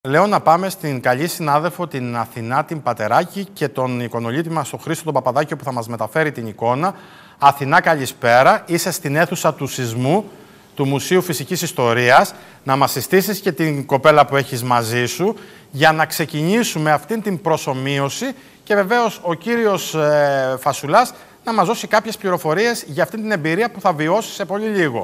Λέω να πάμε στην καλή συνάδελφο, την Αθηνά την Πατεράκη και τον εικονολίτη μας, τον Χρήστο τον Παπαδάκιο, που θα μας μεταφέρει την εικόνα. Αθηνά, καλησπέρα. Είσαι στην αίθουσα του σεισμού του Μουσείου Φυσικής Ιστορίας. Να μας συστήσεις και την κοπέλα που έχεις μαζί σου για να ξεκινήσουμε αυτήν την προσομοίωση και βεβαίως ο κύριος Φασουλάς να μας δώσει κάποιες πληροφορίες για αυτή την εμπειρία που θα βιώσει σε πολύ λίγο.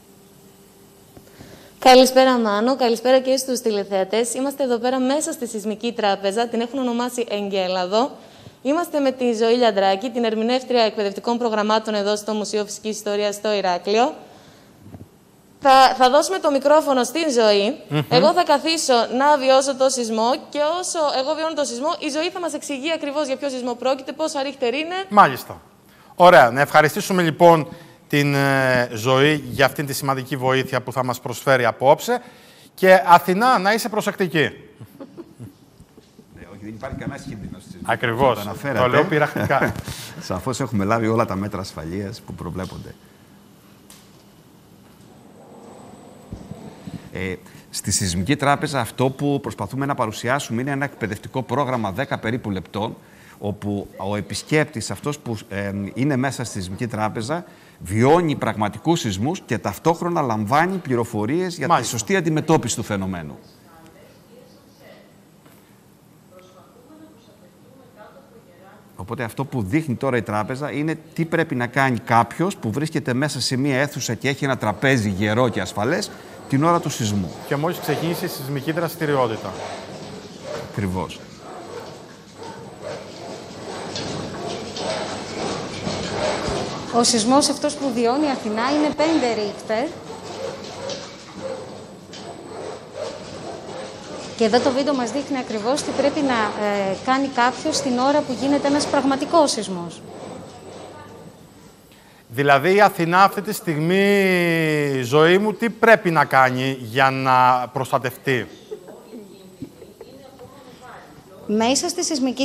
Καλησπέρα Μάνο, καλησπέρα και στους τηλεθεατές. Είμαστε εδώ πέρα μέσα στη Σεισμική Τράπεζα, την έχουν ονομάσει Εγκέλαδο. Είμαστε με τη Ζωή Λιαντράκη, την ερμηνεύτρια εκπαιδευτικών προγραμμάτων εδώ στο Μουσείο Φυσικής Ιστορίας στο Ηράκλειο. Θα δώσουμε το μικρόφωνο στην Ζωή. Εγώ θα καθίσω να βιώσω το σεισμό και όσο εγώ βιώνω το σεισμό, η Ζωή θα μας εξηγεί ακριβώς για ποιο σεισμό πρόκειται, πόσα ρίχτερ είναι. Μάλιστα. Ωραία. Να ευχαριστήσουμε λοιπόν την Ζωή για αυτήν τη σημαντική βοήθεια που θα μας προσφέρει απόψε. Και Αθηνά, να είσαι προσεκτική. Όχι, δεν υπάρχει κανένας κίνδυνος. Ακριβώς. Το λέω πειραχτικά. Σαφώς έχουμε λάβει όλα τα μέτρα ασφαλείας που προβλέπονται. Στη Σεισμική Τράπεζα αυτό που προσπαθούμε να παρουσιάσουμε είναι ένα εκπαιδευτικό πρόγραμμα 10 περίπου λεπτών, όπου ο επισκέπτης, αυτός που είναι μέσα στη Σεισμική Τράπεζα, βιώνει πραγματικούς σεισμούς και ταυτόχρονα λαμβάνει πληροφορίες για τη σωστή αντιμετώπιση του φαινομένου. Οπότε αυτό που δείχνει τώρα η τράπεζα είναι τι πρέπει να κάνει κάποιος που βρίσκεται μέσα σε μία αίθουσα και έχει ένα τραπέζι γερό και ασφαλές την ώρα του σεισμού. Και μόλις ξεκίνησε η σεισμική δραστηριότητα. Ακριβώς. Ο σεισμός αυτός που βιώνει η Αθηνά είναι 5 ρίχτερ. Και εδώ το βίντεο μας δείχνει ακριβώς τι πρέπει να κάνει κάποιος την ώρα που γίνεται ένας πραγματικός σεισμός. Δηλαδή η Αθηνά αυτή τη στιγμή, Ζωή μου, τι πρέπει να κάνει για να προστατευτεί? Μέσα στη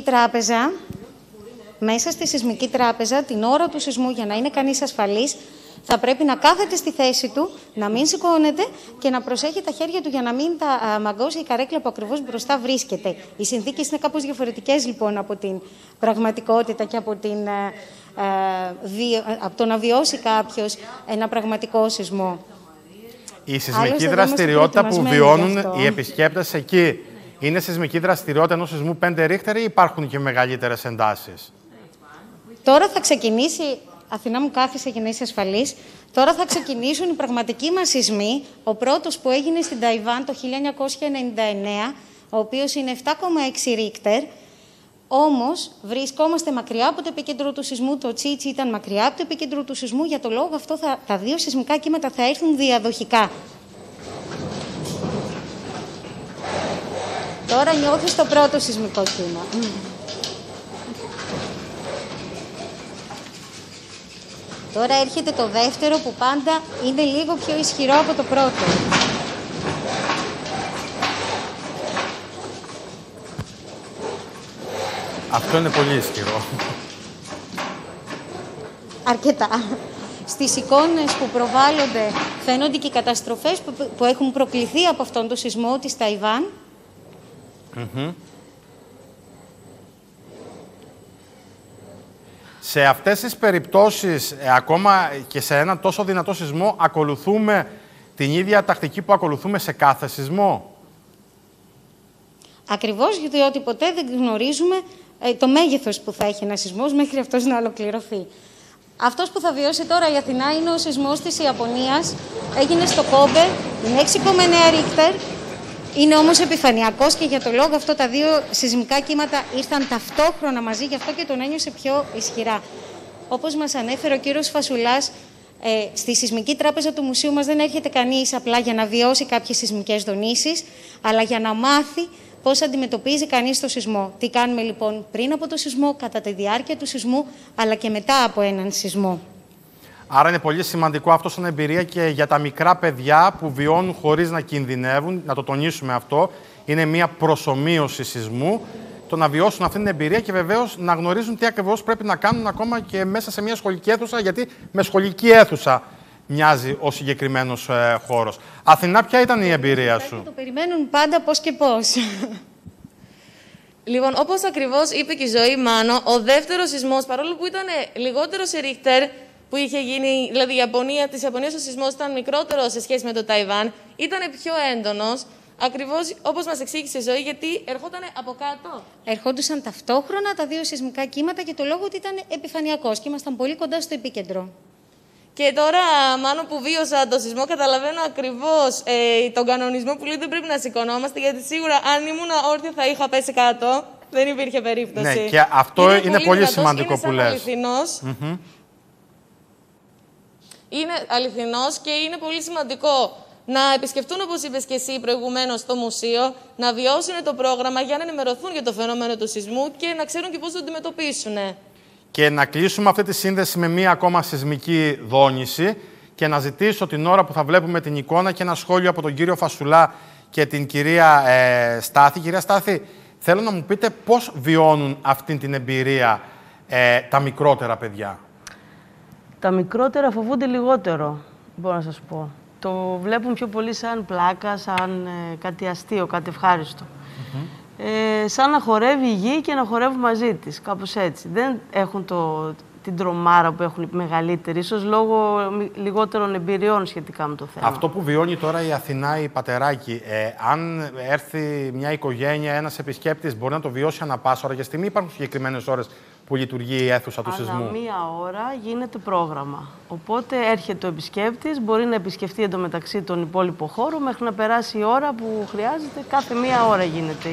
Σεισμική Τράπεζα, την ώρα του σεισμού, για να είναι κανείς ασφαλής, θα πρέπει να κάθεται στη θέση του, να μην σηκώνεται και να προσέχει τα χέρια του για να μην τα μαγκώσει η καρέκλα που ακριβώς μπροστά βρίσκεται. Οι συνθήκες είναι κάπως διαφορετικές λοιπόν από την πραγματικότητα και από το να βιώσει κάποιος ένα πραγματικό σεισμό. Η σεισμική δραστηριότητα που βιώνουν οι επισκέπτες εκεί είναι σεισμική δραστηριότητα ενός σεισμού 5 ρίχτερ ή υπάρχουν και μεγαλύτερες εντάσεις? Τώρα θα ξεκινήσει, Αθηνά μου κάθισε για να είσαι ασφαλής, τώρα θα ξεκινήσουν οι πραγματικοί μας σεισμοί. Ο πρώτος που έγινε στην Ταϊβάν το 1999, ο οποίος είναι 7,6 ρίχτερ. Όμως βρισκόμαστε μακριά από το επίκεντρο του σεισμού, το Τσίτσι ήταν μακριά από το επίκεντρο του σεισμού, για το λόγο αυτό τα δύο σεισμικά κύματα θα έρθουν διαδοχικά. Τώρα νιώθεις το πρώτο σεισμικό κύμα. Τώρα έρχεται το δεύτερο που πάντα είναι λίγο πιο ισχυρό από το πρώτο. Αυτό είναι πολύ ισχυρό. Αρκετά. Στις εικόνες που προβάλλονται φαίνονται και οι καταστροφές που έχουν προκληθεί από αυτόν τον σεισμό της Ταϊβάν. Σε αυτές τις περιπτώσεις, ακόμα και σε έναν τόσο δυνατό σεισμό, ακολουθούμε την ίδια τακτική που ακολουθούμε σε κάθε σεισμό? Ακριβώς, διότι ποτέ δεν γνωρίζουμε το μέγεθος που θα έχει ένας σεισμός μέχρι αυτός να ολοκληρωθεί. Αυτός που θα βιώσει τώρα η Αθηνά είναι ο σεισμός της Ιαπωνίας. Έγινε στο Κόμπε, είναι 6,9 ρίχτερ. Είναι όμως επιφανειακός και για το λόγο αυτό τα δύο σεισμικά κύματα ήρθαν ταυτόχρονα μαζί, γι' αυτό και τον ένιωσε πιο ισχυρά. Όπως μας ανέφερε ο κύριος Φασουλάς, στη Σεισμική Τράπεζα του Μουσείου μας δεν έρχεται κανείς απλά για να βιώσει κάποιες σεισμικές δονήσεις, αλλά για να μάθει πώς αντιμετωπίζει κανείς το σεισμό. Τι κάνουμε λοιπόν πριν από το σεισμό, κατά τη διάρκεια του σεισμού, αλλά και μετά από έναν σεισμό. Άρα είναι πολύ σημαντικό αυτό σαν εμπειρία και για τα μικρά παιδιά που βιώνουν χωρίς να κινδυνεύουν, να το τονίσουμε αυτό. Είναι μια προσομοίωση σεισμού, το να βιώσουν αυτή την εμπειρία και βεβαίως να γνωρίζουν τι ακριβώς πρέπει να κάνουν ακόμα και μέσα σε μια σχολική αίθουσα, γιατί με σχολική αίθουσα μοιάζει ο συγκεκριμένος χώρος. Αθηνά, ποια ήταν η εμπειρία σου? Το περιμένουν πάντα πώς και πώς. Λοιπόν, όπως ακριβώς είπε και η Ζωή Μάνο, ο δεύτερος σεισμός, παρόλο που ήταν λιγότερο σε Ρίχτερ που είχε γίνει, δηλαδή της Ιαπωνίας ο σεισμός ήταν μικρότερο σε σχέση με το Ταϊβάν, ήταν πιο έντονος, ακριβώς όπως μας εξήγησε η Ζωή, γιατί ερχόταν από κάτω. Ερχόντουσαν ταυτόχρονα τα δύο σεισμικά κύματα και το λόγο ότι ήταν επιφανειακός και ήμασταν πολύ κοντά στο επίκεντρο. Και τώρα, μάλλον που βίωσα το σεισμό, καταλαβαίνω ακριβώς τον κανονισμό που λέει δεν πρέπει να σηκωνόμαστε, γιατί σίγουρα αν ήμουν όρθια θα είχα πέσει κάτω. Δεν υπήρχε περίπτωση. Ναι, και αυτό είναι πολύ σημαντικό που λες. Αληθινός. Είναι αληθινός και είναι πολύ σημαντικό να επισκεφτούν, όπως είπες και εσύ προηγουμένως, το μουσείο, να βιώσουν το πρόγραμμα για να ενημερωθούν για το φαινόμενο του σεισμού και να ξέρουν και πώς το αντιμετωπίσουν. Και να κλείσουμε αυτή τη σύνδεση με μία ακόμα σεισμική δόνηση και να ζητήσω την ώρα που θα βλέπουμε την εικόνα και ένα σχόλιο από τον κύριο Φασουλά και την κυρία Στάθη. Κυρία Στάθη, θέλω να μου πείτε πώς βιώνουν αυτή την εμπειρία τα μικρότερα παιδιά. Τα μικρότερα φοβούνται λιγότερο, μπορώ να σας πω. Το βλέπουν πιο πολύ σαν πλάκα, σαν κάτι αστείο, κάτι ευχάριστο. Σαν να χορεύει η γη και να χορεύουν μαζί της, κάπως έτσι. Δεν έχουν την τρομάρα που έχουν οι μεγαλύτεροι, ίσως λόγω λιγότερων εμπειριών σχετικά με το θέμα. Αυτό που βιώνει τώρα η Αθηνά, η Πατεράκη, αν έρθει μια οικογένεια, ένας επισκέπτης, μπορεί να το βιώσει ανά πάσα ώρα. Για στιγμή υπάρχουν συγκεκριμένες ώρες που λειτουργεί η αίθουσα του σεισμού. Ανά μία ώρα γίνεται πρόγραμμα. Οπότε έρχεται ο επισκέπτης, μπορεί να επισκεφτεί εντωμεταξύ τον υπόλοιπο χώρο μέχρι να περάσει η ώρα που χρειάζεται. Κάθε μία ώρα γίνεται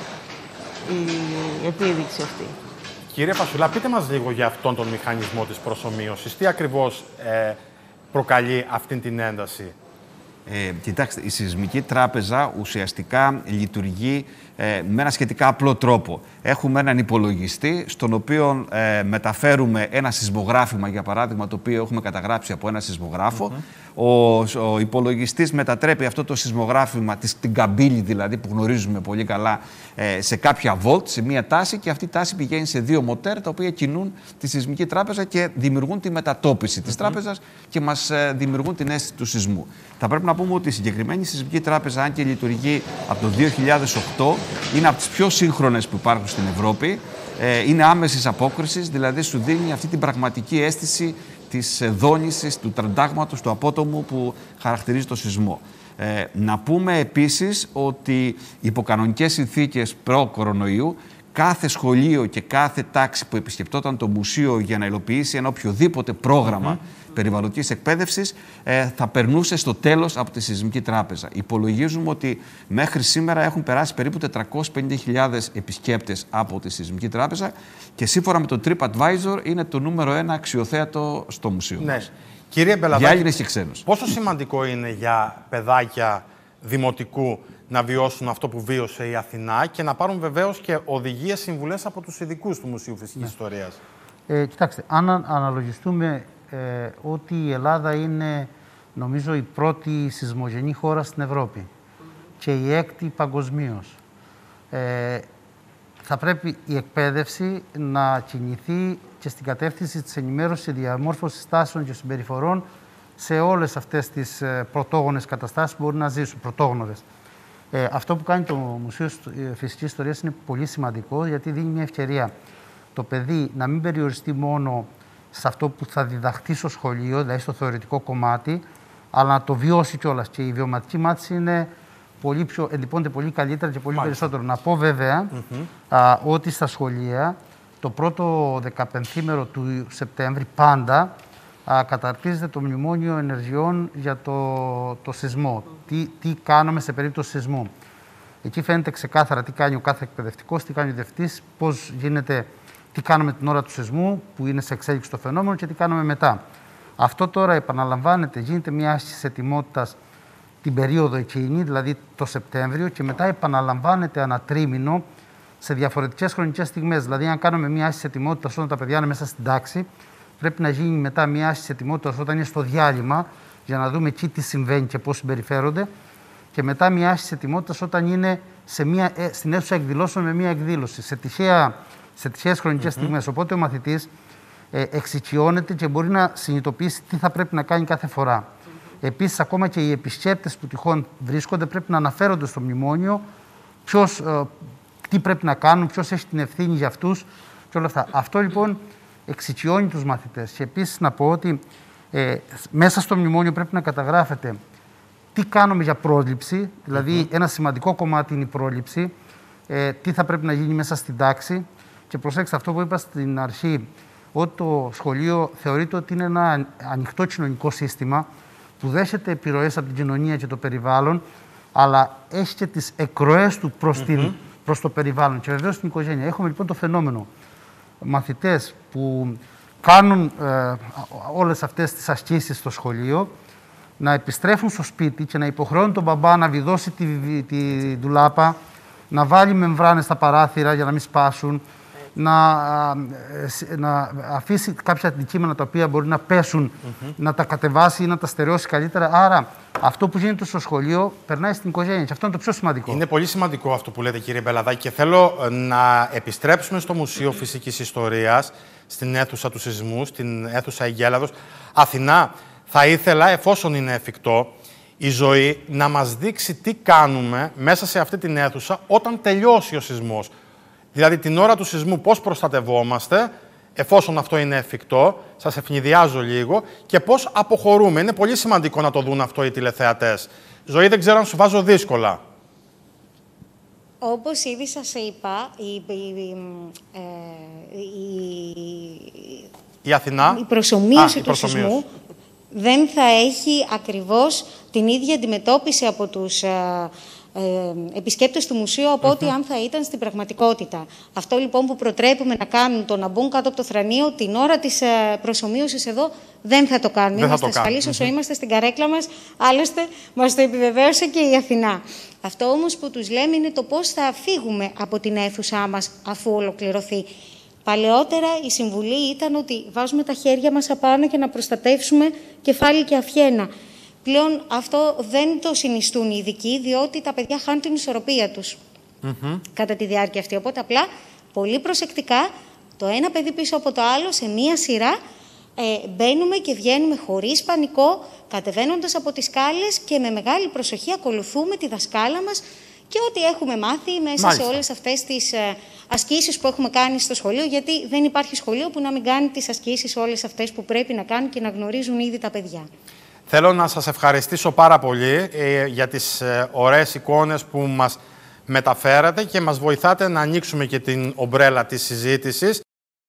η επίδειξη αυτή. Κύριε Φασουλά, πείτε μας λίγο για αυτόν τον μηχανισμό της προσομοίωσης. Τι ακριβώς προκαλεί αυτή την ένταση? Κοιτάξτε, η Σεισμική Τράπεζα ουσιαστικά λειτουργεί με ένα σχετικά απλό τρόπο. Έχουμε έναν υπολογιστή, στον οποίο μεταφέρουμε ένα σεισμογράφημα, για παράδειγμα, το οποίο έχουμε καταγράψει από ένα σεισμογράφο. Ο υπολογιστής μετατρέπει αυτό το σεισμογράφημα, την καμπύλη δηλαδή, που γνωρίζουμε πολύ καλά, σε κάποια βολτ, σε μία τάση, και αυτή η τάση πηγαίνει σε δύο μοτέρ, τα οποία κινούν τη Σεισμική Τράπεζα και δημιουργούν τη μετατόπιση της τράπεζας και μας δημιουργούν την αίσθηση του σεισμού. Θα πρέπει να πούμε ότι η συγκεκριμένη Σεισμική Τράπεζα, αν και λειτουργεί από το 2008, είναι από τις πιο σύγχρονες που υπάρχουν στην Ευρώπη. Είναι άμεσης απόκρισης, δηλαδή σου δίνει αυτή την πραγματική αίσθηση της δόνησης, του τραντάγματος, του απότομου που χαρακτηρίζει το σεισμό. Να πούμε επίσης ότι υπό κανονικές συνθήκες προ-κορονοϊού, κάθε σχολείο και κάθε τάξη που επισκεπτόταν το μουσείο για να υλοποιήσει ένα οποιοδήποτε πρόγραμμα περιβαλλοντικής εκπαίδευσης θα περνούσε στο τέλος από τη Σεισμική Τράπεζα. Υπολογίζουμε ότι μέχρι σήμερα έχουν περάσει περίπου 450.000 επισκέπτες από τη Σεισμική Τράπεζα και σύμφωνα με το TripAdvisor είναι το νούμερο 1 αξιοθέατο στο μουσείο μας. Κύριε Μπελαδάκη, για Έλληνες και ξένους. Πόσο σημαντικό είναι για παιδάκια δημοτικού να βιώσουν αυτό που βίωσε η Αθηνά και να πάρουν βεβαίως και οδηγίες, συμβουλές από τους ειδικούς του Μουσείου Φυσικής Ιστορίας? Κοιτάξτε, αν αναλογιστούμε ότι η Ελλάδα είναι, νομίζω, η πρώτη σεισμογενή χώρα στην Ευρώπη και η έκτη παγκοσμίως, θα πρέπει η εκπαίδευση να κινηθεί και στην κατεύθυνση της ενημέρωσης, διαμόρφωσης τάσεων και συμπεριφορών σε όλες αυτές τις πρωτόγονες καταστάσεις που μπορεί να ζήσουν, πρωτόγνωρες. Αυτό που κάνει το Μουσείο Φυσικής Ιστορίας είναι πολύ σημαντικό, γιατί δίνει μια ευκαιρία το παιδί να μην περιοριστεί μόνο σε αυτό που θα διδαχθεί στο σχολείο, δηλαδή στο θεωρητικό κομμάτι, αλλά να το βιώσει κιόλας. Και η βιωματική μάθηση είναι πολύ πιο, εντυπώνεται πολύ καλύτερα και πολύ περισσότερο. Να πω βέβαια ότι στα σχολεία το πρώτο 15ήμερο του Σεπτέμβρη πάντα καταρτίζεται το μνημόνιο ενεργειών για το σεισμό. Τι κάνουμε σε περίπτωση σεισμού. Εκεί φαίνεται ξεκάθαρα τι κάνει ο κάθε εκπαιδευτικός, τι κάνει ο διευθυντής, πώς γίνεται, τι κάνουμε την ώρα του σεισμού, που είναι σε εξέλιξη το φαινόμενο, και τι κάνουμε μετά. Αυτό τώρα επαναλαμβάνεται, γίνεται μια άσκηση ετοιμότητας την περίοδο εκείνη, δηλαδή το Σεπτέμβριο, και μετά επαναλαμβάνεται ανά τρίμηνο σε διαφορετικές χρονικές στιγμές. Δηλαδή, αν κάνουμε μια άσκηση ετοιμότητας όταν τα παιδιά είναι μέσα στην τάξη, πρέπει να γίνει μετά μια άσκηση ετοιμότητας όταν είναι στο διάλειμμα, για να δούμε εκεί τι συμβαίνει και πώς συμπεριφέρονται. Και μετά μια άσκηση ετοιμότητας όταν είναι στην αίθουσα εκδηλώσεων με μια εκδήλωση, σε τυχαίες χρονικές στιγμές. Οπότε ο μαθητής εξοικειώνεται και μπορεί να συνειδητοποιήσει τι θα πρέπει να κάνει κάθε φορά. Επίσης, ακόμα και οι επισκέπτες που τυχόν βρίσκονται πρέπει να αναφέρονται στο μνημόνιο τι πρέπει να κάνουν, ποιος έχει την ευθύνη για αυτούς και όλα αυτά. Αυτό λοιπόν εξοικειώνει τους μαθητές. Και επίσης να πω ότι μέσα στο μνημόνιο πρέπει να καταγράφεται τι κάνουμε για πρόληψη, δηλαδή ένα σημαντικό κομμάτι είναι η πρόληψη, τι θα πρέπει να γίνει μέσα στην τάξη. Και προσέξτε αυτό που είπα στην αρχή, ότι το σχολείο θεωρείται ότι είναι ένα ανοιχτό κοινωνικό σύστημα που δέχεται επιρροές από την κοινωνία και το περιβάλλον, αλλά έχει και τις εκροές του προς το περιβάλλον και βεβαίως την οικογένεια. Έχουμε λοιπόν το φαινόμενο μαθητές που κάνουν όλες αυτές τις ασκήσεις στο σχολείο, να επιστρέφουν στο σπίτι και να υποχρεώνουν τον μπαμπά να βιδώσει τη ντουλάπα, να βάλει μεμβράνες στα παράθυρα για να μην σπάσουν, να αφήσει κάποια αντικείμενα τα οποία μπορεί να πέσουν, να τα κατεβάσει ή να τα στερεώσει καλύτερα. Άρα αυτό που γίνεται στο σχολείο περνάει στην οικογένεια και αυτό είναι το πιο σημαντικό. Είναι πολύ σημαντικό αυτό που λέτε, κύριε Μπελαδάκη, και θέλω να επιστρέψουμε στο Μουσείο Φυσικής Ιστορίας, στην αίθουσα του σεισμού, στην αίθουσα Εγκέλαδος. Αθηνά, θα ήθελα, εφόσον είναι εφικτό, η Ζωή να μας δείξει τι κάνουμε μέσα σε αυτή την αίθουσα όταν τελειώσει ο σεισμός. Δηλαδή την ώρα του σεισμού πώς προστατευόμαστε, εφόσον αυτό είναι εφικτό, σας ευνηδιάζω λίγο, και πώς αποχωρούμε. Είναι πολύ σημαντικό να το δουν αυτό οι τηλεθεατές. Ζωή, δεν ξέρω αν σου βάζω δύσκολα. Όπως ήδη σας είπα, η Αθηνά, η προσομοίωση του σεισμού δεν θα έχει ακριβώς την ίδια αντιμετώπιση από τους επισκέπτες του μουσείου από ό,τι αν θα ήταν στην πραγματικότητα. Αυτό λοιπόν που προτρέπουμε να κάνουν, το να μπουν κάτω από το θρανείο, την ώρα της προσομοίωσης εδώ δεν θα το κάνουν. Είμαστε ασφαλείς όσο είμαστε στην καρέκλα μας, άλλωστε μας το επιβεβαίωσε και η Αθηνά. Αυτό όμως που τους λέμε είναι το πώς θα φύγουμε από την αίθουσά μας αφού ολοκληρωθεί. Παλαιότερα η συμβουλή ήταν ότι βάζουμε τα χέρια μας απάνω και να προστατεύσουμε κεφάλι και αυχένα. Πλέον αυτό δεν το συνιστούν οι ειδικοί, διότι τα παιδιά χάνουν την ισορροπία τους κατά τη διάρκεια αυτή. Οπότε απλά πολύ προσεκτικά το ένα παιδί πίσω από το άλλο σε μία σειρά μπαίνουμε και βγαίνουμε χωρίς πανικό, κατεβαίνοντας από τις σκάλες και με μεγάλη προσοχή ακολουθούμε τη δασκάλα μας και ό,τι έχουμε μάθει μέσα σε όλες αυτές τις ασκήσεις που έχουμε κάνει στο σχολείο, γιατί δεν υπάρχει σχολείο που να μην κάνει τις ασκήσεις όλες αυτές που πρέπει να κάνουν και να γνωρίζουν ήδη τα παιδιά. Θέλω να σας ευχαριστήσω πάρα πολύ για τις ωραίες εικόνες που μας μεταφέρατε και μας βοηθάτε να ανοίξουμε και την ομπρέλα της συζήτησης.